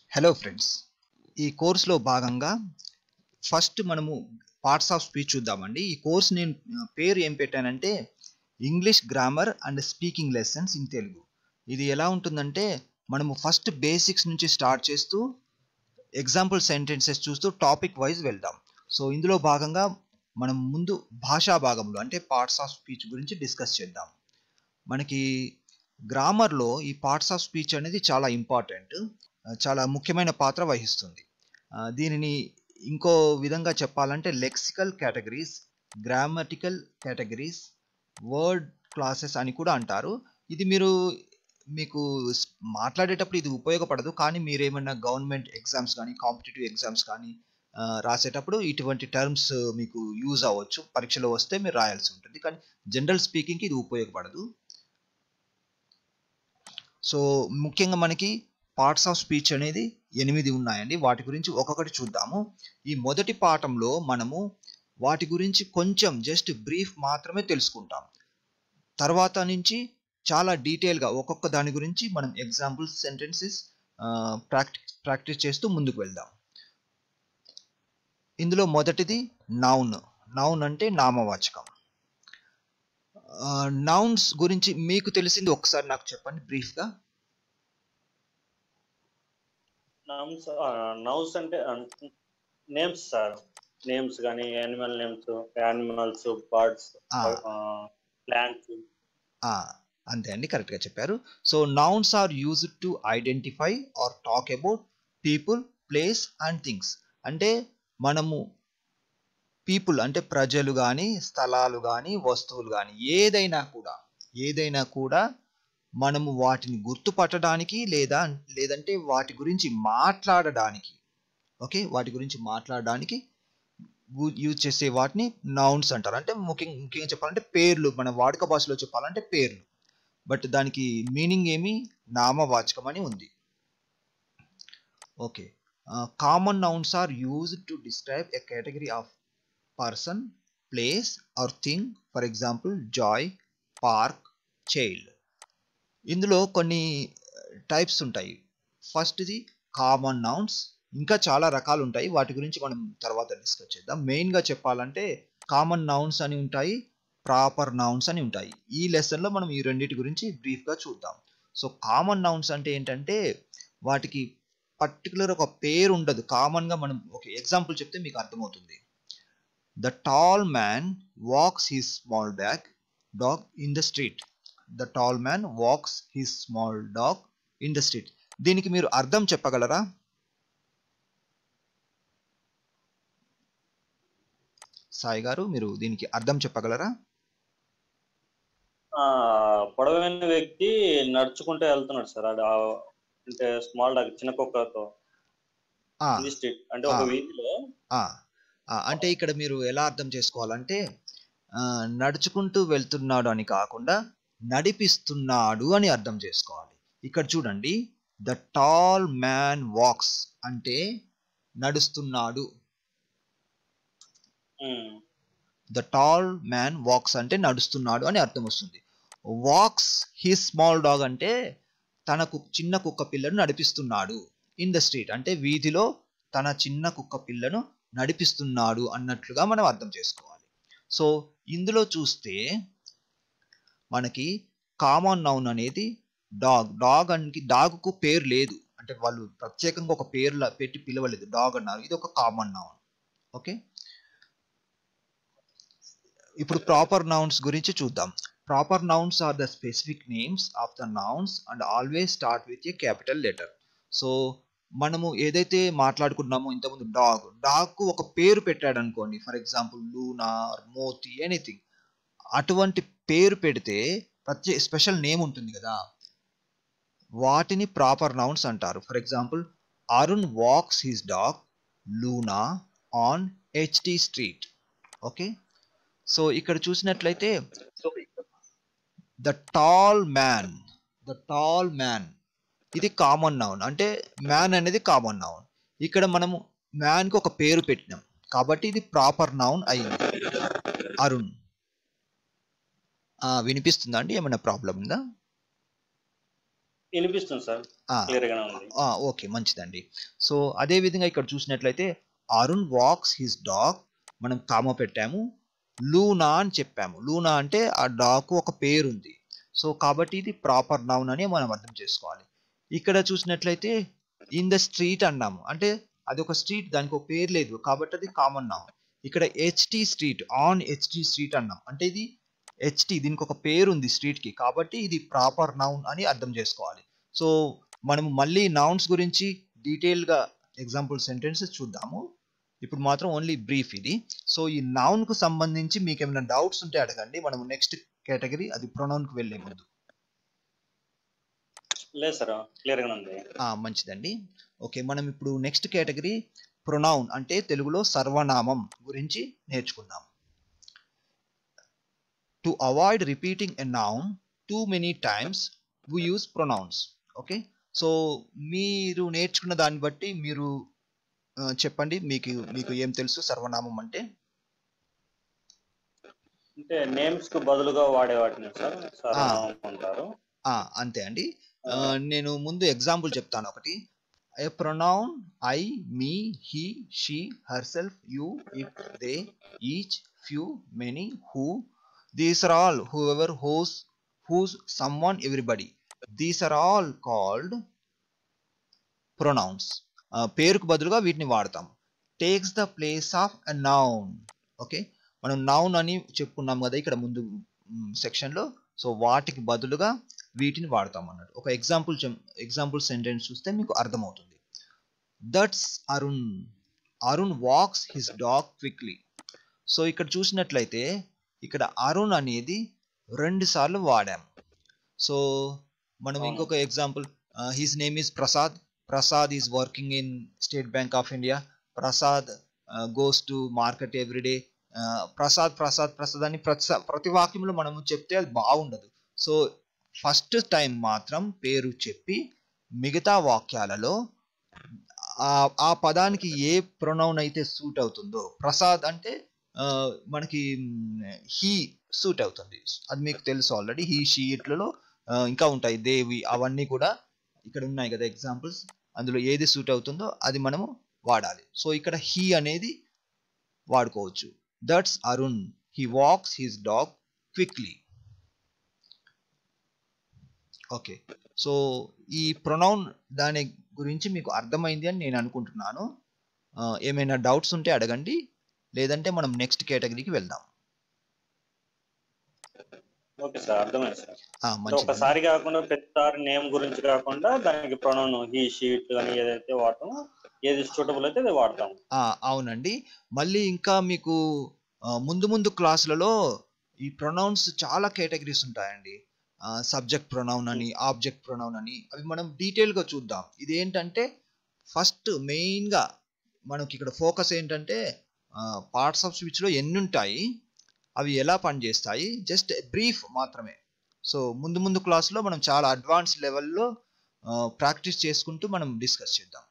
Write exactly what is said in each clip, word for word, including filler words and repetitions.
Hello friends, ఈ కోర్సులో భాగంగా ఫస్ట్ మనము పార్ట్స్ ఆఫ్ స్పీచ్ చూద్దామండి. ఈ కోర్స్ నేను పేరు ఏం పెట్టానంటే English grammar and speaking lessons in Telugu. ఇది ఎలా ఉంటుందంటే మనము ఫస్ట్ బేసిక్స్ నుంచి స్టార్ట్ చేస్తూ ఎగ్జాంపుల్ సెంటెన్సెస్ చూస్తూ టాపిక్ వైజ్ వెళ్దాం. సో ఇందులో భాగంగా మనం ముందు భాషా భాగంలో అంటే పార్ట్స్ ఆఫ్ స్పీచ్ గురించి డిస్కస్ చేద్దాం. మనకి గ్రామర్లో ఈ పార్ట్స్ ఆఫ్ స్పీచ్ అనేది చాలా ఇంపార్టెంట్, చాలా ముఖ్యమైన పాత్ర వహిస్తుంది. దీనిని ఇంకో విధంగా చెప్పాలంటే lexical categories, grammatical categories, word classes అని కూడా అంటారు. ఇది మీరు మీకు మాట్లాడేటప్పుడు ఇది ఉపయోగపడదు, కానీ మీరేమన్నా గవర్నమెంట్ ఎగ్జామ్స్ కానీ కాంపిటేటివ్ ఎగ్జామ్స్ కానీ రాసేటప్పుడు ఇటువంటి టర్మ్స్ మీకు యూజ్ అవ్వచ్చు. పరీక్షలో వస్తే మీరు రాయాల్సి ఉంటుంది, కానీ జనరల్ స్పీకింగ్కి ఇది ఉపయోగపడదు. సో ముఖ్యంగా మనకి పార్ట్స్ ఆఫ్ స్పీచ్ అనేది ఎనిమిది ఉన్నాయండి. వాటి గురించి ఒక్కొక్కటి చూద్దాము. ఈ మొదటి పాఠంలో మనము వాటి గురించి కొంచెం జస్ట్ బ్రీఫ్ మాత్రమే తెలుసుకుంటాం. తర్వాత నుంచి చాలా డీటెయిల్గా ఒక్కొక్క దాని గురించి మనం ఎగ్జాంపుల్స్, సెంటెన్సెస్ ప్రాక్టీస్ ప్రాక్టీస్ చేస్తూ ముందుకు వెళ్దాం. ఇందులో మొదటిది నౌన్. నౌన్ అంటే నామవాచకం. నౌన్స్ గురించి మీకు తెలిసింది ఒకసారి నాకు చెప్పండి బ్రీఫ్గా. నౌన్స్ నౌన్స్ అంటే నేమ్స్ సార్. నేమ్స్ కానీ animal names, animals, birds, plants. అంతే అండి, కరెక్ట్గా చెప్పారు. So nouns are used to identify or talk about people, places and things. అంటే మనము పీపుల్ అంటే ప్రజలు కానీ, స్థలాలు కానీ, వస్తువులు కానీ ఏదైనా కూడా ఏదైనా కూడా మనము వాటిని గుర్తుపట్టడానికి లేదా లేదంటే వాటి గురించి మాట్లాడడానికి, ఓకే, వాటి గురించి మాట్లాడడానికి యూజ్ చేసే వాటిని నౌన్స్ అంటారు. అంటే ముఖ్యంగా ముఖ్యంగా చెప్పాలంటే పేర్లు, మన వాడుక భాషలో చెప్పాలంటే పేర్లు, బట్ దానికి మీనింగ్ ఏమి నామవాచకం అని ఉంది. Okay, common nouns are used to describe a category of person, place or thing. For example joy, park, child. ఇందులో కొన్ని టైప్స్ ఉంటాయి. ఫస్ట్ది కామన్ నౌన్స్. ఇంకా చాలా రకాలు ఉంటాయి, వాటి గురించి మనం తర్వాత డిస్కస్ చేద్దాం. మెయిన్గా చెప్పాలంటే కామన్ నౌన్స్ అని ఉంటాయి, ప్రాపర్ నౌన్స్ అని ఉంటాయి. ఈ లెసన్లో మనం ఈ రెండింటి గురించి బ్రీఫ్గా చూద్దాం. సో కామన్ నౌన్స్ అంటే ఏంటంటే వాటికి పర్టికులర్ ఒక పేరు ఉండదు. కామన్గా మనం ఒక ఎగ్జాంపుల్ చెప్తే మీకు అర్థమవుతుంది. The tall man walks his small dog dog in the street. The tall man walks his small dog in the street. దీనికి మీరు అర్థం చెప్పగలరా? సాయి గారు, మీరు దీనికి అర్థం చెప్పగలరా? పొడవైన వ్యక్తి నడుచుకుంటూ వెళ్తున్నాడు సార్. అది అంటే స్మాల్ డాగ్, చిన్న కుక్కతో స్ట్రీట్ అంటే ఒక వీధిలో. అంటే ఇక్కడ మీరు ఎలా అర్థం చేసుకోవాలంటే నడుచుకుంటూ వెళ్తున్నాడు అని కాకుండా నడిపిస్తున్నాడు అని అర్థం చేసుకోవాలి. ఇక్కడ చూడండి, ద టాల్ మ్యాన్ వాక్స్ అంటే నడుస్తున్నాడు. ద టాల్ మ్యాన్ వాక్స్ అంటే నడుస్తున్నాడు అని అర్థం వస్తుంది. వాక్స్ హిస్ స్మాల్ డాగ్ అంటే తనకు చిన్న కుక్క పిల్లను నడిపిస్తున్నాడు. ఇన్ ద స్ట్రీట్ అంటే వీధిలో తన చిన్న కుక్క పిల్లను నడిపిస్తున్నాడు అన్నట్లుగా మనం అర్థం చేసుకోవాలి. సో ఇందులో చూస్తే మనకి కామన్ నౌన్ అనేది డాగ్. డాగ్ అంటే డాగ్కు పేరు లేదు, అంటే వాళ్ళు ప్రత్యేకంగా ఒక పేరు పెట్టి పిలవలేదు, డాగ్ అన్నారు. ఇది ఒక కామన్ నౌన్. ఓకే, ఇప్పుడు ప్రాపర్ నౌన్స్ గురించి చూద్దాం. Proper nouns are the specific names of the nouns and always start with a capital letter. So మనము ఏదైతే మాట్లాడుకున్నామో ఇంతకుముందు డాగ్, డాగ్కు ఒక పేరు పెట్టాడు అనుకోండి, for example Luna, Moti, anything. అటువంటి పేరు పెడితే ప్రత్యేక స్పెషల్ నేమ్ ఉంటుంది కదా, వాటిని ప్రాపర్ నౌన్స్ అంటారు. For example Arun walks his dog Luna on HT street. Okay, so ఇక్కడ చూసినట్లయితే the tall man, the tall man ఇది కామన్ నౌన్. అంటే మ్యాన్ అనేది కామన్ నౌన్. ఇక్కడ మనము మ్యాన్కి ఒక పేరు పెట్టినాం కాబట్టి ఇది ప్రాపర్ నౌన్ అయింది. అరుణ్, వినిపిస్తుందా అండి? ఏమైనా ప్రాబ్లం ఉందా? వినిపిస్తుంది సార్, క్లియర్ గానే ఉంది. ఓకే, మంచిదండి. సో అదే విధంగా ఇక్కడ చూసినట్లయితే అరుణ్ వాక్స్ హిస్ డాగ్, మనం కామ పెట్టాము, లూనా అని చెప్పాము. లూనా అంటే ఆ డాగ్ ఒక పేరు ఉంది, సో కాబట్టి ఇది ప్రాపర్ నౌన్ అని మనం అర్థం చేసుకోవాలి. ఇక్కడ చూసినట్లయితే ఇన్ ద స్ట్రీట్ అన్నాము, అంటే అది ఒక స్ట్రీట్, దానికి ఒక పేరు లేదు కాబట్టి అది కామన్ నౌన్. ఇక్కడ HT street, on HT street అన్నాం, అంటే ఇది హెచ్టి, దీనికి ఒక పేరు ఉంది స్ట్రీట్ కి, కాబట్టి ఇది ప్రాపర్ నౌన్ అని అర్థం చేసుకోవాలి. సో మనం మళ్ళీ నౌన్స్ గురించి డీటెయిల్ గా ఎగ్జాంపుల్ సెంటెన్సెస్ చూద్దాము. ఇప్పుడు మాత్రం ఓన్లీ బ్రీఫ్ ఇది. సో ఈ నౌన్ కు సంబంధించి మీకు ఏమైనా డౌట్స్ ఉంటే అడగండి, మనం నెక్స్ట్ కేటగిరీ అది ప్రొనౌన్ కు వెళ్లే ముందు. లేదు సార్, క్లియర్ గానే ఉంది. మంచిదండి. ఓకే, మనం ఇప్పుడు నెక్స్ట్ కేటగిరీ ప్రొనౌన్, అంటే తెలుగులో సర్వనామం గురించి నేర్చుకుందాం. To avoid repeating a noun too many times we use pronouns. Okay, so మీరు నేర్చుకున్న దాన్ని బట్టి మీరు చెప్పండి, మీకు మీకు ఏం తెలుసు సర్వనామం అంటే? అంటే నేమ్స్ కు బదులుగా వాడే వాటిని సార్ సర్వనామం అంటారు. అంతే అండి. నేను ముందు ఎగ్జాంపుల్ చెప్తాను ఒకటి. A pronoun I, me, he, she, herself, you, it, they, each, few, many, who, these are all, whoever, whose, whose, someone, everybody, these are all called pronouns. పేరుకు బదులుగా వీటిని వాడతాం. Takes the place of a noun. Okay, మనం noun అని చెప్పుకున్నాం కదా ఇక్కడ ముందు సెక్షన్ లో, సో వాటికి బదులుగా వీటిని వాడతాం అన్నట్టు. ఒక ఎగ్జాంపుల్ ఎగ్జాంపుల్ సెంటెన్స్ చూస్తే మీకు అర్థమవుతుంది. That's Arun, Arun walks his dog quickly. So ఇక్కడ చూసినట్లయితే ఇక్కడ అరుణ్ అనేది రెండు సార్లు వాడాం. సో మనం ఇంకొక example, his name is Prasad, Prasad is working in State Bank of India, Prasad goes to market everyday. Prasad Prasad Prasad అని ప్రతి ప్రతి వాక్యంలో మనము చెప్తే అది బాగుండదు. సో ఫస్ట్ టైం మాత్రం పేరు చెప్పి మిగతా వాక్యాలలో ఆ పదానికి ఏ ప్రొనౌన్ అయితే సూట్ అవుతుందో, ప్రసాద్ అంటే మనకి హీ సూట్ అవుతుంది, అది మీకు తెలుసు ఆల్రెడీ. హీ, షీ, ఇట్లలో ఇంకా ఉంటాయి, దేవి, అవన్నీ కూడా ఇక్కడ ఉన్నాయి కదా ఎగ్జాంపుల్స్, అందులో ఏది సూట్ అవుతుందో అది మనము వాడాలి. సో ఇక్కడ హీ అనేది వాడుకోవచ్చు. That's Arun, he walks his dog quickly. Okay, so ఈ ప్రొనౌన్ దాని గురించి మీకు అర్థమైంది అని నేను అనుకుంటున్నాను. ఏమైనా డౌట్స్ ఉంటే అడగండి, లేదంటే మనం నెక్స్ట్ కేటగిరీకి వెళ్దాం. ఓకే సార్, అర్థమైంది సార్. ఒకసారి కాకుండా ప్రతిసారి నేమ్ గురించి కాకుండా దానికి ప్రొనౌన్ హీ, షీ, ఇట్ అని ఏదైతే వాడతామో, ఏది సూటబుల్ అయితే అది వాడతాం. అవునండి. మళ్ళీ ఇంకా మీకు ముందు ముందు క్లాసులలో ఈ ప్రొనౌన్స్ చాలా కేటగిరీస్ ఉంటాయండి. సబ్జెక్ట్ ప్రొనౌన్ అని, ఆబ్జెక్ట్ ప్రొనౌన్ అని, అవి మనం డీటెయిల్ గా చూద్దాం. ఇది ఏంటంటే ఫస్ట్ మెయిన్ గా మనకి ఇక్కడ ఫోకస్ ఏంటంటే పార్ట్స్ ఆఫ్ స్పీచ్ లో ఎన్ని ఉంటాయి, అవి ఎలా పనిచేస్తాయి, జస్ట్ బ్రీఫ్ మాత్రమే. సో ముందు ముందు క్లాసులో మనం చాలా అడ్వాన్స్ లెవెల్లో ప్రాక్టీస్ చేసుకుంటూ మనం డిస్కస్ చేద్దాం.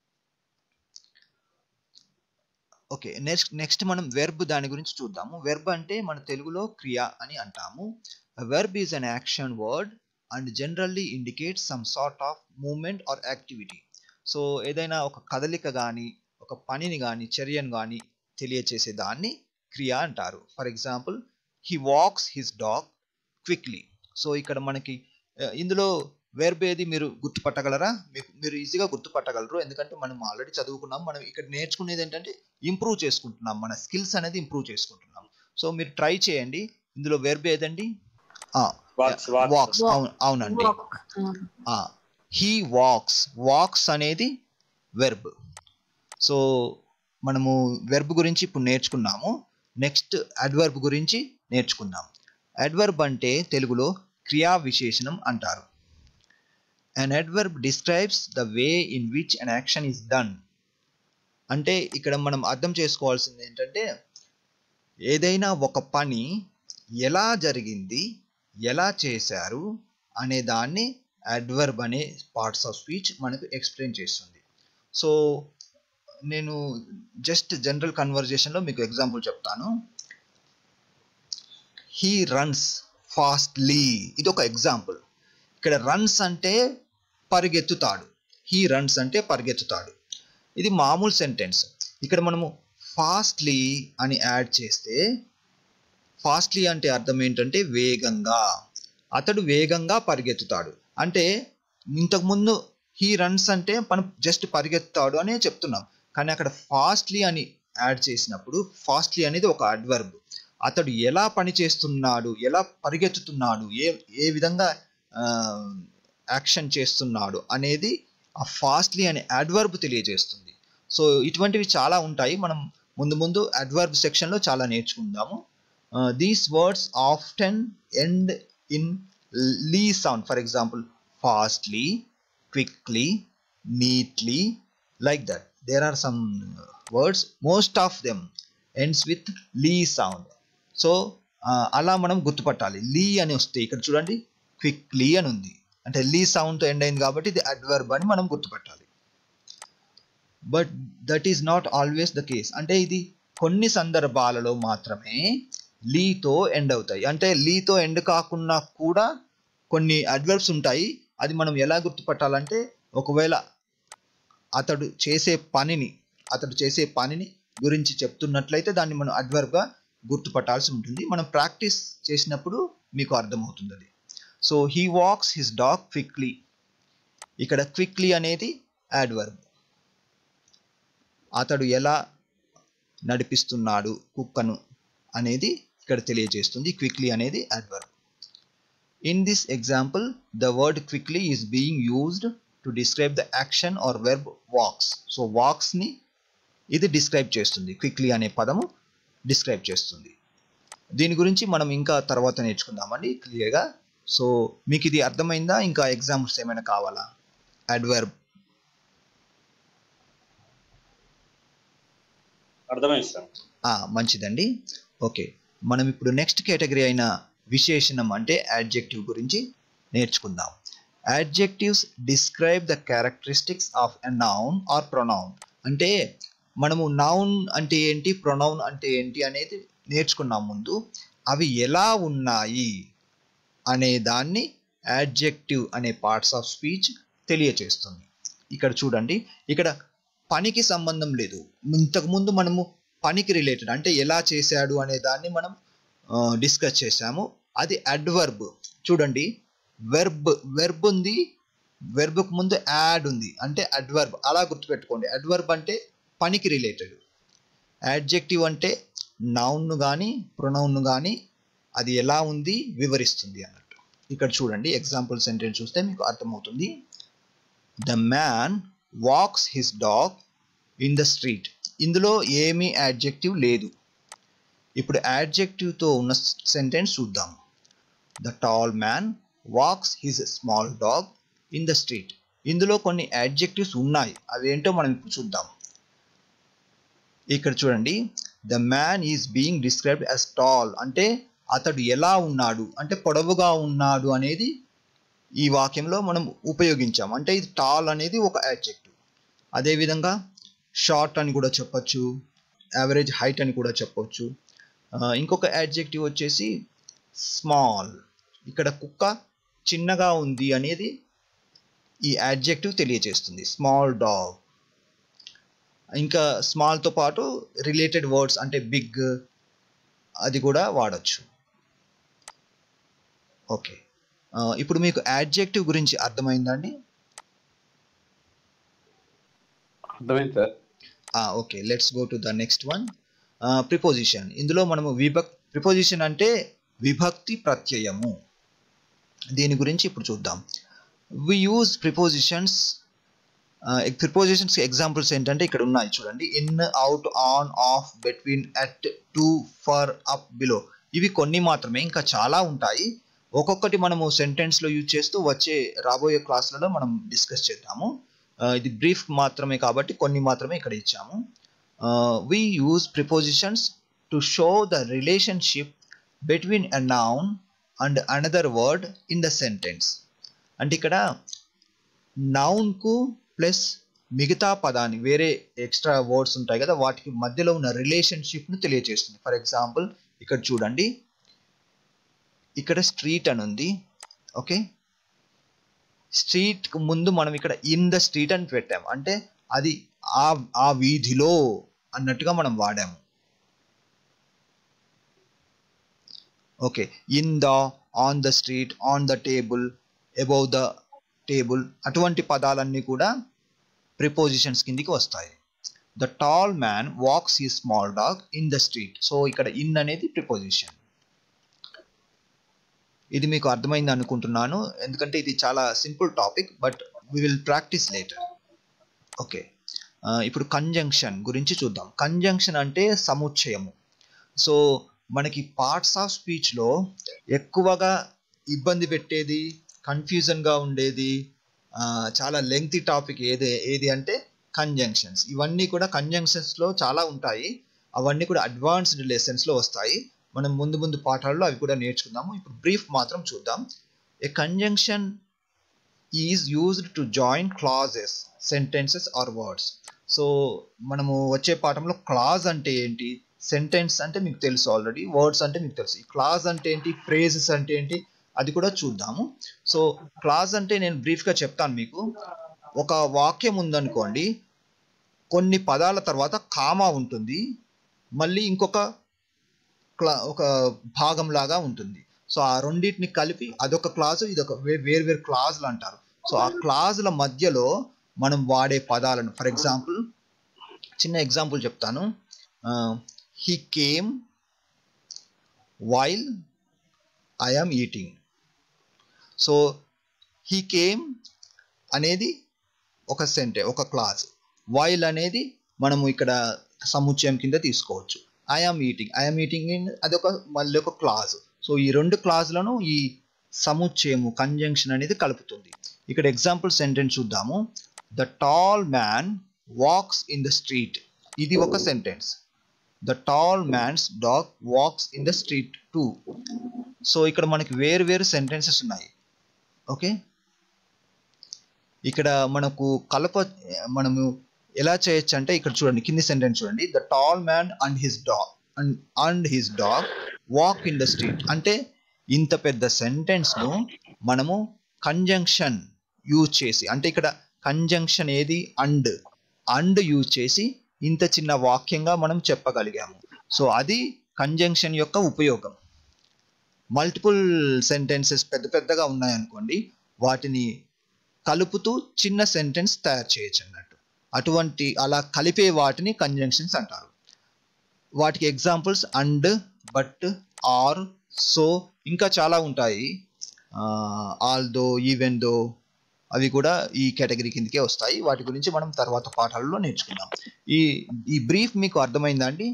ఓకే, నెక్స్ట్ నెక్స్ట్ మనం వెర్బ్ దాని గురించి చూద్దాము. వెర్బ్ అంటే మన తెలుగులో క్రియ అని అంటాము. Verb is an action word and generally indicates some sort of moment or activity. So ఏదైనా ఒక కదలిక కానీ, ఒక పనిని కానీ, చర్యను కానీ తెలియచేసే దాన్ని క్రియ అంటారు. For example, he walks his dog quickly. So ఇక్కడ మనకి ఇందులో వెర్బ్ ఏది మీరు గుర్తుపట్టగలరా? మీకు మీరు ఈజీగా గుర్తుపట్టగలరు, ఎందుకంటే మనం ఆల్రెడీ చదువుకున్నాం. మనం ఇక్కడ నేర్చుకునేది ఏంటంటే ఇంప్రూవ్ చేసుకుంటున్నాం, మన స్కిల్స్ అనేది ఇంప్రూవ్ చేసుకుంటున్నాం. సో మీరు ట్రై చేయండి. ఇందులో వెర్బ్ ఏదండి? వాక్స్. అవునండి, హీ వాక్స్. వాక్స్ అనేది వెర్బ్. సో మనము వెర్బ్ గురించి ఇప్పుడు నేర్చుకున్నాము. నెక్స్ట్ అడ్వర్బ్ గురించి నేర్చుకుందాం. అడ్వర్బ్ అంటే తెలుగులో క్రియా విశేషణం అంటారు. An adverb describes the way in which an action is done. అంటే ఇక్కడ మనం అర్థం చేసుకోవాల్సింది ఏంటంటే ఏదైనా ఒక పని ఎలా జరిగింది, ఎలా చేశారు అనే దాన్ని అడ్వర్బ్ అనే పార్ట్స్ ఆఫ్ స్పీచ్ మనకు ఎక్స్ప్లెయిన్ చేస్తుంది. సో నేను జస్ట్ జనరల్ కన్వర్జేషన్లో మీకు ఎగ్జాంపుల్ చెప్తాను. హీ రన్స్ ఫాస్ట్లీ, ఇది ఒక ఎగ్జాంపుల్. ఇక్కడ రన్స్ అంటే పరిగెత్తుతాడు. హీ రన్స్ అంటే పరిగెత్తుతాడు. ఇది మామూలు సెంటెన్స్. ఇక్కడ మనము ఫాస్ట్లీ అని యాడ్ చేస్తే, ఫాస్ట్లీ అంటే అర్థం ఏంటంటే వేగంగా, అతడు వేగంగా పరిగెత్తుతాడు. అంటే ఇంతకుముందు హీ రన్స్ అంటే మనం జస్ట్ పరిగెత్తుతాడు అనే చెప్తున్నాం, కానీ అక్కడ ఫాస్ట్లీ అని యాడ్ చేసినప్పుడు ఫాస్ట్లీ అనేది ఒక అడ్వర్బ్. అతడు ఎలా పని చేస్తున్నాడు, ఎలా పరిగెత్తుతున్నాడు, ఏ ఏ విధంగా యాక్షన్ చేస్తున్నాడు అనేది ఆ ఫాస్ట్లీ అనే అడ్వర్బ్ తెలియజేస్తుంది. సో ఇటువంటివి చాలా ఉంటాయి, మనం ముందు ముందు అడ్వర్బ్ సెక్షన్లో చాలా నేర్చుకుందాము. These words often end in ly sound. For example fastly, quickly, neatly, like that. There are some words, most of them ends with ly sound. So అలా మనం గుర్తుపట్టాలి. లీ అని వస్తే ఇక్కడ చూడండి క్విక్లీ అని ఉంది, అంటే లీ సౌండ్తో ఎండ్ అయింది కాబట్టి ఇది అడ్వర్బ్ అని మనం గుర్తుపట్టాలి. But that is not always the case. అంటే ఇది కొన్ని సందర్భాలలో మాత్రమే లీతో ఎండ్ అవుతాయి. అంటే లీతో ఎండ్ కాకుండా కూడా కొన్ని అడ్వర్బ్స్ ఉంటాయి. అది మనం ఎలా గుర్తుపట్టాలంటే, ఒకవేళ అతడు చేసే పనిని అతడు చేసే పనిని గురించి చెప్తున్నట్లయితే దాన్ని మనం అడ్వర్బ్గా గుర్తుపట్టాల్సి ఉంటుంది. మనం ప్రాక్టీస్ చేసినప్పుడు మీకు అర్థమవుతుంది అది. So he walks his dog quickly. ఇక్కడ క్విక్లీ అనేది అడ్వర్బ్. అతడు ఎలా నడిపిస్తున్నాడు కుక్కను అనేది ఇక్కడ తెలియజేస్తుంది. క్విక్లీ అనేది adverb. In this example the word quickly is being used to describe the action or verb walks. So వాక్స్ని ఇది డిస్క్రైబ్ చేస్తుంది, క్విక్లీ అనే పదము డిస్క్రైబ్ చేస్తుంది. దీని గురించి మనం ఇంకా తర్వాత నేర్చుకుందామండి క్లియర్గా. సో మీకు ఇది అర్థమైందా? ఇంకా ఎగ్జాంపుల్స్ ఏమైనా కావాలా? అడ్వర్బ్ అర్థమైంది సార్. మంచిదండి. ఓకే, మనం ఇప్పుడు నెక్స్ట్ కేటగిరీ అయిన విశేషణం అంటే యాడ్జెక్టివ్ గురించి నేర్చుకుందాం. Adjectives describe the characteristics of a noun or pronoun. అంటే మనము నౌన్ అంటే ఏంటి, ప్రొనౌన్ అంటే ఏంటి అనేది నేర్చుకున్నాం ముందు. అవి ఎలా ఉన్నాయి అనే దాన్ని యాడ్జెక్టివ్ అనే పార్ట్స్ ఆఫ్ స్పీచ్ తెలియచేస్తుంది. ఇక్కడ చూడండి, ఇక్కడ పనికి సంబంధం లేదు. ఇంతకుముందు మనము పనికి రిలేటెడ్ అంటే ఎలా చేశాడు అనే దాన్ని మనం డిస్కస్ చేసాము. అది అడ్వర్బ్. చూడండి, వెర్బ్ వెర్బ్ ఉంది, వెర్బ్కు ముందు యాడ్ ఉంది, అంటే అడ్వర్బ్. అలా గుర్తుపెట్టుకోండి. అడ్వర్బ్ అంటే పనికి రిలేటెడ్. యాడ్జెక్టివ్ అంటే నౌన్ను కానీ ప్రొనౌన్ను కానీ అది ఎలా ఉంది వివరిస్తుంది అన్నట్టు. ఇక్కడ చూడండి, ఎగ్జాంపుల్ సెంటెన్స్ చూస్తే మీకు అర్థమవుతుంది. The man walks his dog in the street. ఇందులో ఏమీ యాడ్జెక్టివ్ లేదు. ఇప్పుడు యాడ్జెక్టివ్తో ఉన్న సెంటెన్స్ చూద్దాం. The tall man walks his small dog in the street. ఇందులో కొన్ని యాడ్జెక్టివ్స్ ఉన్నాయి, అవేంటో మనం ఇప్పుడు చూద్దాం. ఇక్కడ చూడండి, the man is being described as tall. అంటే అతడు ఎలా ఉన్నాడు అంటే పొడవుగా ఉన్నాడు అనేది ఈ వాక్యంలో మనం ఉపయోగించాం. అంటే ఇది టాల్ అనేది ఒక యాడ్జెక్టివ్. అదేవిధంగా షార్ట్ అని కూడా చెప్పొచ్చు, యావరేజ్ హైట్ అని కూడా చెప్పొచ్చు. ఇంకొక యాడ్జెక్టివ్ వచ్చేసి స్మాల్. ఇక్కడ కుక్క చిన్నగా ఉంది అనేది ఈ యాడ్జెక్టివ్ తెలియజేస్తుంది, స్మాల్ డాగ్. ఇంకా స్మాల్తో పాటు రిలేటెడ్ వర్డ్స్ అంటే బిగ్ అది కూడా వాడచ్చు. ఓకే, ఇప్పుడు మీకు యాడ్జెక్టివ్ గురించి అర్థమైందండి? అర్థమైంది sir. Okay, let's go to the next one, preposition. ఇందులో మనము విభక్ ప్రిపోజిషన్ అంటే విభక్తి ప్రత్యయము. దీని గురించి ఇప్పుడు చూద్దాం. We use prepositions. Prepositions examples ఏంటంటే ఇక్కడ ఉన్నాయి చూడండి. In, out, on, off, between, at, to, for, up, below. ఇవి కొన్ని మాత్రమే, ఇంకా చాలా ఉంటాయి. ఒక్కొక్కటి మనము సెంటెన్స్లో యూజ్ చేస్తూ వచ్చే రాబోయే క్లాసులలో మనం డిస్కస్ చేద్దాము. ఇది బ్రీఫ్ మాత్రమే కాబట్టి కొన్ని మాత్రమే ఇక్కడ ఇచ్చాము. We use prepositions to show the relationship between a noun and another word in the sentence. అంటే ఇక్కడ నౌన్కు ప్లస్ మిగతా పదాన్ని, వేరే ఎక్స్ట్రా వర్డ్స్ ఉంటాయి కదా, వాటికి మధ్యలో ఉన్న రిలేషన్షిప్ను తెలియజేస్తుంది. ఫర్ ఎగ్జాంపుల్ ఇక్కడ చూడండి, ఇక్కడ స్ట్రీట్ అని ఉంది. ఓకే, స్ట్రీట్ ముందు మనం ఇక్కడ ఇన్ ద స్ట్రీట్ అని పెట్టాం, అంటే అది ఆ ఆ వీధిలో అన్నట్టుగా మనం వాడాము. Okay, in the, on the street, on the table, above the table, అటువంటి పదాలన్నీ కూడా ప్రిపోజిషన్స్ కిందికి వస్తాయి. The tall man walks he small dog in the street. So ఇక్కడ ఇన్ అనేది ప్రిపోజిషన్. ఇది మీకు అర్థమైంది అనుకుంటున్నాను, ఎందుకంటే ఇది చాలా simple topic, but we will practice later. Okay, ఇప్పుడు కంజంక్షన్ గురించి చూద్దాం. కంజంక్షన్ అంటే సముచ్చయము. సో మనకి పార్ట్స్ ఆఫ్ స్పీచ్లో ఎక్కువగా ఇబ్బంది పెట్టేది, కన్ఫ్యూజన్గా ఉండేది, చాలా లెంగ్తీ టాపిక్ ఏది ఏది అంటే కంజంక్షన్స్. ఇవన్నీ కూడా కంజంక్షన్స్లో చాలా ఉంటాయి, అవన్నీ కూడా అడ్వాన్స్డ్ లెసన్స్లో వస్తాయి. మనం ముందు ముందు పాఠాల్లో అవి కూడా నేర్చుకుందాము. ఇప్పుడు బ్రీఫ్ మాత్రం చూద్దాం. A conjunction is used to join clauses, sentences or words. So మనము వచ్చే పాఠంలో క్లాజ్ అంటే ఏంటి, సెంటెన్స్ అంటే మీకు తెలుసు ఆల్రెడీ, వర్డ్స్ అంటే మీకు తెలుసు. క్లాజ్ అంటే ఏంటి, ఫ్రేజెస్ అంటే ఏంటి, అది కూడా చూద్దాము. సో క్లాజ్ అంటే నేను బ్రీఫ్గా చెప్తాను మీకు. ఒక వాక్యం ఉందనుకోండి, కొన్ని పదాల తర్వాత కామా ఉంటుంది, మళ్ళీ ఇంకొక క్లా ఒక భాగం లాగా ఉంటుంది. సో ఆ రెండింటిని కలిపి అదొక క్లాజు, ఇదొక వేరు వేరు క్లాజులు అంటారు. సో ఆ క్లాజుల మధ్యలో మనం వాడే పదాలను, ఫర్ ఎగ్జాంపుల్ చిన్న ఎగ్జాంపుల్ చెప్తాను. He came while I am eating. So he came అనేది ఒక సెంటెన్స్, ఒక క్లాజ్. వైల్ అనేది మనము ఇక్కడ సముచ్చయం కింద తీసుకోవచ్చు. I am eating, I am eating అదొక మళ్ళీ ఒక క్లాజ్. సో ఈ రెండు క్లాజులను ఈ సముచ్చయము కంజంక్షన్ అనేది కలుపుతుంది. ఇక్కడ ఎగ్జాంపుల్ సెంటెన్స్ చూద్దాము. The tall man walks in the street. ఇది ఒక sentence. The tall man's dog walks in the street too. So ఇక్కడ మనకి వేరు వేరు సెంటెన్సెస్ ఉన్నాయి. ఓకే, ఇక్కడ మనకు కలప మనము ఎలా చేయొచ్చు అంటే, ఇక్కడ చూడండి కింది సెంటెన్స్ చూడండి. The tall man and his dog and his dog walk in the street. అంటే ఇంత పెద్ద సెంటెన్స్ను మనము కంజంక్షన్ యూజ్ చేసి, అంటే ఇక్కడ కంజంక్షన్ ఏది, అండ్ అండ్ యూజ్ చేసి ఇంత చిన్న వాక్యంగా మనం చెప్పగలిగాము. సో అది కంజంక్షన్ యొక్క ఉపయోగం. మల్టిపుల్ సెంటెన్సెస్ పెద్ద పెద్దగా ఉన్నాయనుకోండి, వాటిని కలుపుతూ చిన్న సెంటెన్స్ తయారు చేయొచ్చు అన్నట్టు. అటువంటి అలా కలిపే వాటిని కంజంక్షన్స్ అంటారు. వాటికి examples and, but, or, so, ఇంకా చాలా ఉంటాయి. ఆల్దో, ఈవెన్ దో, అవి కూడా ఈ కేటగిరీ కిందకే వస్తాయి. వాటి గురించి మనం తర్వాత పాఠాలలో నేర్చుకుందాం. ఈ ఈ బ్రీఫ్ మీకు అర్థమైందా అండి?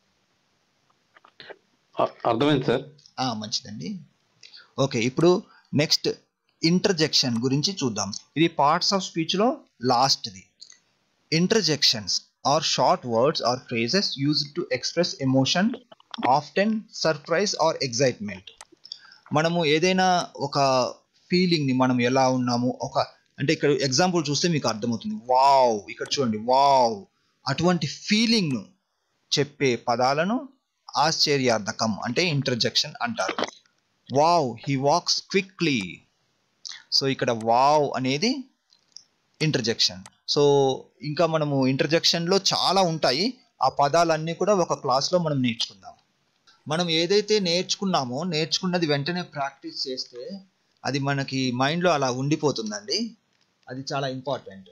అర్థమైంది సార్. మంచిదండి. ఓకే, ఇప్పుడు నెక్స్ట్ ఇంటర్జెక్షన్ గురించి చూద్దాం. ఇది పార్ట్స్ ఆఫ్ స్పీచ్లో లాస్ట్ది. Interjections are short words or phrases used to express emotion, often surprise or excitement. మనము ఏదైనా ఒక ఫీలింగ్ని మనం ఎలా ఉన్నాము, ఒక అంటే ఇక్కడ ఎగ్జాంపుల్ చూస్తే మీకు అర్థమవుతుంది. వావ్, ఇక్కడ చూడండి వావ్, అటువంటి ఫీలింగ్ను చెప్పే పదాలను ఆశ్చర్యార్థకం అంటే ఇంటర్జెక్షన్ అంటారు. Wow, he walks quickly. So ఇక్కడ వావ్ అనేది ఇంటర్జెక్షన్. సో ఇంకా మనము ఇంటర్జెక్షన్లో చాలా ఉంటాయి. ఆ పదాలన్నీ కూడా ఒక క్లాస్లో మనం నేర్చుకుందాం. మనం ఏదైతే నేర్చుకున్నామో నేర్చుకున్నది వెంటనే ప్రాక్టీస్ చేస్తే అది మనకి మైండ్లో అలా ఉండిపోతుందండి. అది చాలా ఇంపార్టెంట్.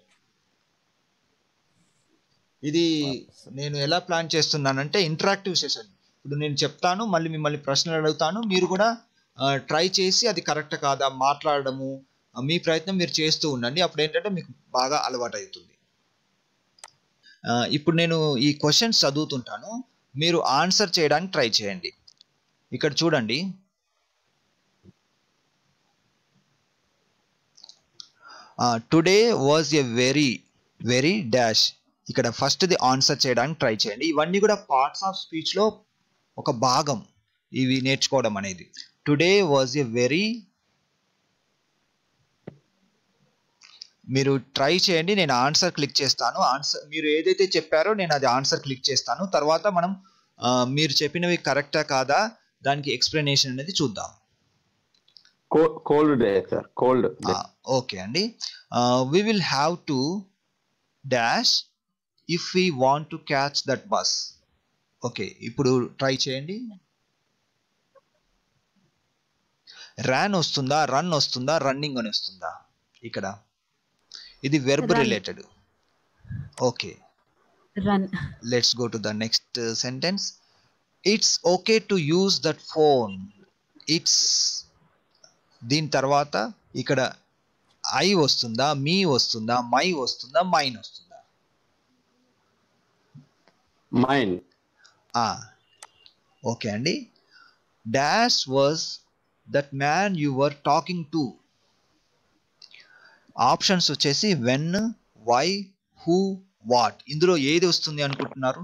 ఇది నేను ఎలా ప్లాన్ చేస్తున్నానంటే ఇంటరాక్టివ్ సెషన్. ఇప్పుడు నేను చెప్తాను, మళ్ళీ మిమ్మల్ని ప్రశ్నలు అడుగుతాను, మీరు కూడా ట్రై చేసి అది కరెక్ట్ కాదా మాట్లాడడము, మీ ప్రయత్నం మీరు చేస్తూ ఉండండి. అప్పుడు ఏంటంటే మీకు బాగా అలవాటు అవుతుంది. ఇప్పుడు నేను ఈ క్వశ్చన్స్ చదువుతుంటాను, మీరు ఆన్సర్ చేయడానికి ట్రై చేయండి. ఇక్కడ చూడండి, today was a very very dash. ఇక్కడ ఫస్ట్ది ఆన్సర్ చేయడానికి ట్రై చేయండి. ఇవన్నీ కూడా పార్ట్స్ ఆఫ్ స్పీచ్లో ఒక భాగం, ఇవి నేర్చుకోవడం అనేది. టుడే వాజ్ ఎ వెరీ, మీరు ట్రై చేయండి. నేను ఆన్సర్ క్లిక్ చేస్తాను. ఆన్సర్ మీరు ఏదైతే చెప్పారో నేను అది ఆన్సర్ క్లిక్ చేస్తాను. తర్వాత మనం మీరు చెప్పినవి కరెక్టా కాదా దానికి ఎక్స్ప్లెనేషన్ అనేది చూద్దాం. Cold day sir, cold okay అండి. We will have to dash if we want to catch that bus. Okay, ఇప్పుడు ట్రై చేయండి. ర్యాన్ వస్తుందా, రన్ వస్తుందా, రన్నింగ్ అని వస్తుందా? ఇక్కడ ఇది verb related. Okay, run. Let's go to the next sentence. It's okay to use that phone. It's, దీని తర్వాత ఇక్కడ ఐ వస్తుందా, మీ వస్తుందా, మై వస్తుందా, మైన్ వస్తుందా? మైన్. ఓకే అండి. Dash was that man you were talking to. Options వచ్చేసి when, why, who, what. ఇందులో ఏది వస్తుంది అనుకుంటున్నారు?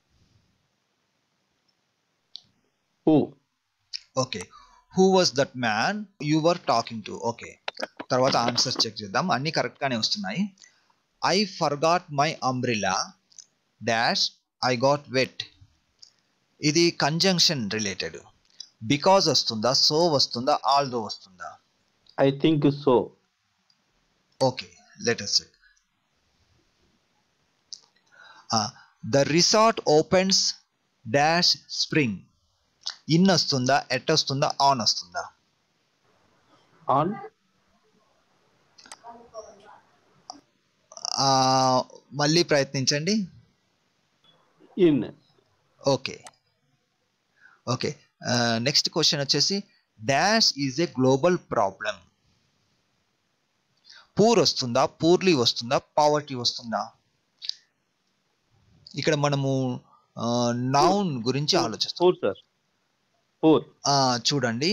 Who. Okay, who was that man you were talking to. Okay, తర్వాత ఆన్సర్స్ చెక్ చేద్దాం. అన్ని కరెక్ట్ గానే వస్తున్నాయి. I forgot my umbrella dash I got wet. ఇది కంజంక్షన్ రిలేటెడ్. బికాజ్ వస్తుందా, సో వస్తుందా, ఆల్దో వస్తుందా? I think so. Okay, let us check. The resort opens dash spring. In వస్తుందా, ఎట్ వస్తుందా, ఆన్ వస్తుందా? ఆన్. మళ్ళీ ప్రయత్నించండి. In. Okay okay next question వచ్చేసి dash is a global problem. Poor వస్తుందా, పూర్లీ వస్తుందా, పావర్టీ వస్తుందా? ఇక్కడ మనము నౌన్ గురించి ఆలోచిస్తాం. Poor sir. పూర్. చూడండి,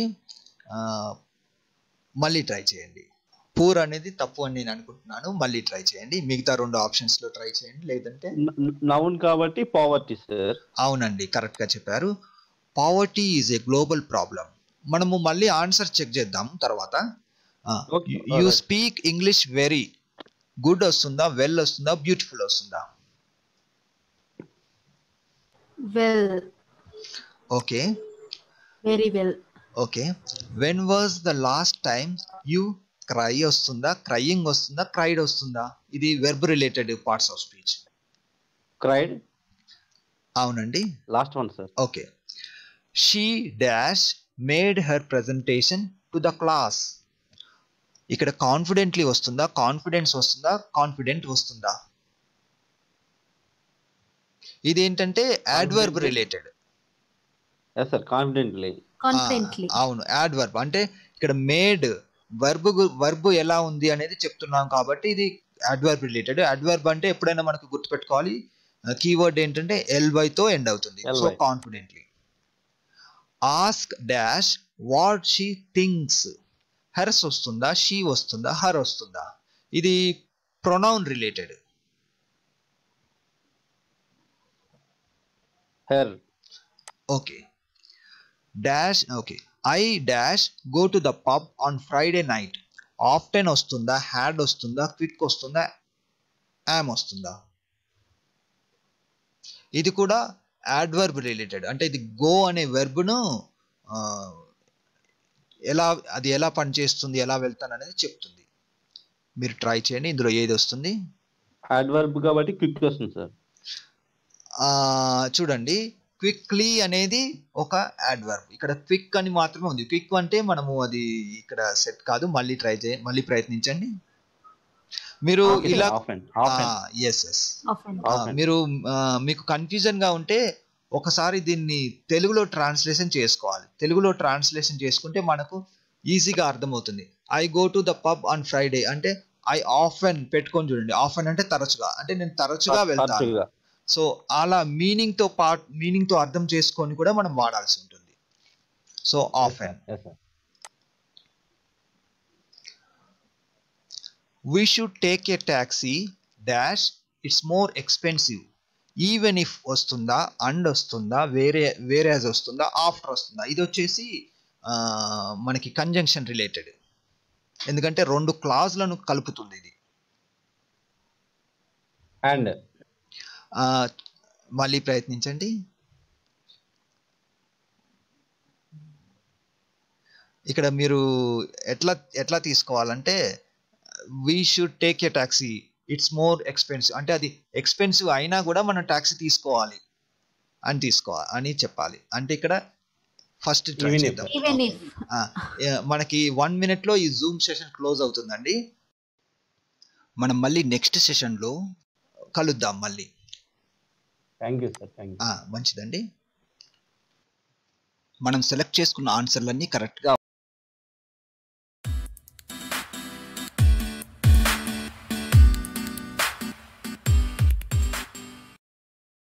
మళ్ళీ ట్రై చేయండి. పూర్ అనేది తప్పు అని నేను అనుకుంటున్నాను. మళ్ళీ ట్రై చేయండి. మిగతా రెండు ఆప్షన్స్ లో ట్రై చేయండి. లేదంటే నౌన్ కాబట్టి పావర్టీ సార్. అవునండి, కరెక్ట్ గా చెప్పారు. Poverty is a global problem. మనము మళ్ళీ ఆన్సర్ చెక్ చేద్దాం తర్వాత. You speak English very good వస్తుందా, వెల్ వస్తుందా, బ్యూటిఫుల్ వస్తుందా? Well. Okay, very well. Okay. When was the last time you cry వస్తుందా, క్రయింగ్ వస్తుందా, క్రైడ్ వస్తుందా? ఇది verb related parts of speech. Cried. అవునండి, last one sir. Okay. She dash made her presentation to the class. ఇక్కడ confidently వస్తుందా, confidence వస్తుందా, confident వస్తుందా? ఇది ఏంటంటే adverb related. Yes sir, confidently. Confidently. అవును, యాడ్వర్బ్ అంటే ఇక్కడ మేడ్ వర్బ్ వర్బ్ ఎలా ఉంది అనేది చెప్తున్నాం కాబట్టి ఇది యాడ్వర్బ్ రిలేటెడ్. యాడ్వర్బ్ అంటే ఎప్పుడైనా మనకు గుర్తుపెట్టుకోవాలి, కీవర్డ్ ఏంటంటే ఎల్వై తో ఎండ్ అవుతుంది. So confidently. Ask dash what she thinks. Hers వస్తుందా, షీ వస్తుందా, హర్ వస్తుందా? ఇది pronoun related. Her. Okay. Dash okay I dash go to the pub on Friday night. Often వస్తుందా, హ్యాడ్ వస్తుందా, క్విక్ వస్తుందా, యామ్ వస్తుందా? ఇది కూడా యాడ్వర్బ్ రిలేటెడ్. అంటే ఇది గో అనే వెర్బ్ను ఎలా అది ఎలా పనిచేస్తుంది, ఎలా వెళ్తాను అనేది చెప్తుంది. మీరు ట్రై చేయండి. ఇందులో ఏది వస్తుంది? యాడ్వర్బ్ కాబట్టి క్విక్ వస్తుంది సార్. చూడండి, క్విక్లీ అనేది ఒక యాడ్వర్బ్. ఇక్కడ క్విక్ అని మాత్రమే ఉంది. క్విక్ అంటే మనము అది ఇక్కడ సెట్ కాదు. మళ్ళీ ట్రై చేయండి, మళ్ళీ ప్రయత్నించండి. మీరు ఇలా ఎస్ ఎస్ మీరు మీకు కన్ఫ్యూజన్ గా ఉంటే ఒకసారి దీన్ని తెలుగులో ట్రాన్స్లేషన్ చేసుకోవాలి. తెలుగులో ట్రాన్స్లేషన్ చేసుకుంటే మనకు ఈజీగా అర్థమవుతుంది. I go to the pub on Friday అంటే ఐ ఆఫెన్ పెట్టుకొని చూడండి. ఆఫెన్ అంటే తరచుగా, అంటే నేను తరచుగా వెళ్తాను. సో అలా మీనింగ్ తో పార్ట్ మీనింగ్ తో అర్థం చేసుకొని కూడా మనం వాడాల్సి ఉంటుంది. So often. We should take a taxi dash it's more expensive. Even if వస్తుందా, అండ్ వస్తుందా, వేరే వేరేజ్ వస్తుందా, ఆఫ్టర్ వస్తుందా? ఇది వచ్చేసి మనకి కంజంక్షన్ రిలేటెడ్, ఎందుకంటే రెండు క్లాజ్లను కలుపుతుంది ఇది. అండ్ మళ్ళీ ప్రయత్నించండి. ఇక్కడ మీరు ఎట్లా ఎట్లా తీసుకోవాలంటే we should take a taxi, it's more expensive అంటే అది ఎక్స్పెన్సివ్ అయినా కూడా మనం ట్యాక్సీ తీసుకోవాలి అని తీసుకోవాలి అని చెప్పాలి. అంటే ఇక్కడ ఫస్ట్ ట్రై Even if. చేద్దాం. Even Okay. if. ఆ, ఏ- మనకి వన్ మినిట్లో ఈ జూమ్ సెషన్ క్లోజ్ అవుతుందండి. మనం మళ్ళీ నెక్స్ట్ సెషన్లో కలుద్దాం మళ్ళీ. Thank you sir, thank you. ఆ, మంచిదండి. మనం సెలెక్ట్ చేసుకున్న ఆన్సర్లన్నీ కరెక్ట్గా